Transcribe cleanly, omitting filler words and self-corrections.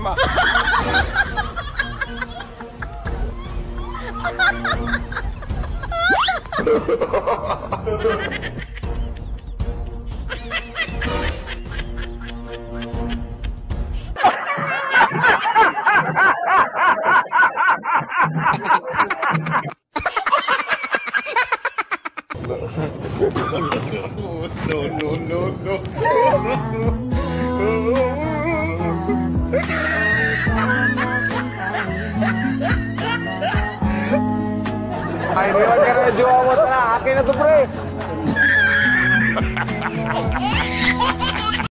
problema. No. Ay, hindi ka na jowa mo. Tara, akin na to, pre.